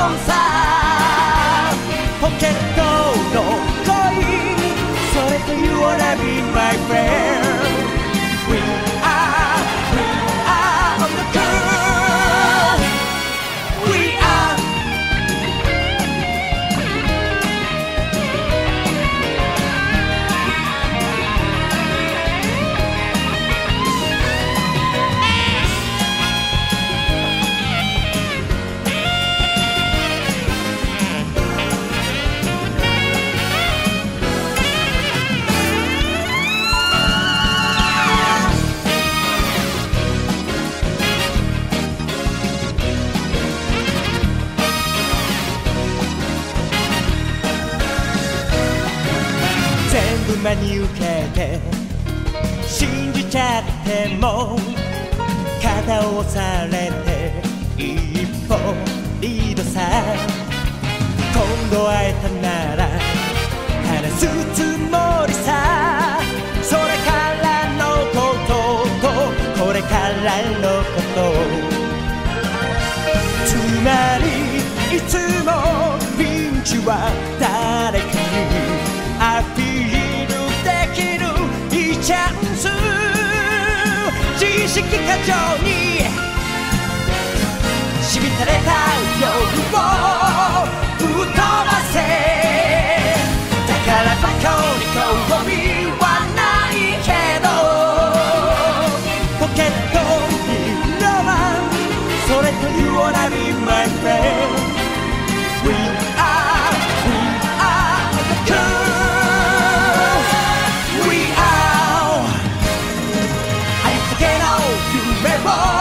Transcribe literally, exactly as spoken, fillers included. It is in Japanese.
ンさポケットのコインそれと You wanna be my friend We are, we are on the girl We are全部真に受けて信じちゃっても肩を押されて一歩リードさ今度会えたなら話すつもりさそれからのこととこれからのことつまりいつもピンチは誰かにアピールできるいいチャンス自意識過剰にしみたれた夜を吹っ飛ばせだからバカに興味はないけどポケットにロマンそれと You wanna be my friend We are, we are the girl We are ありったけの夢を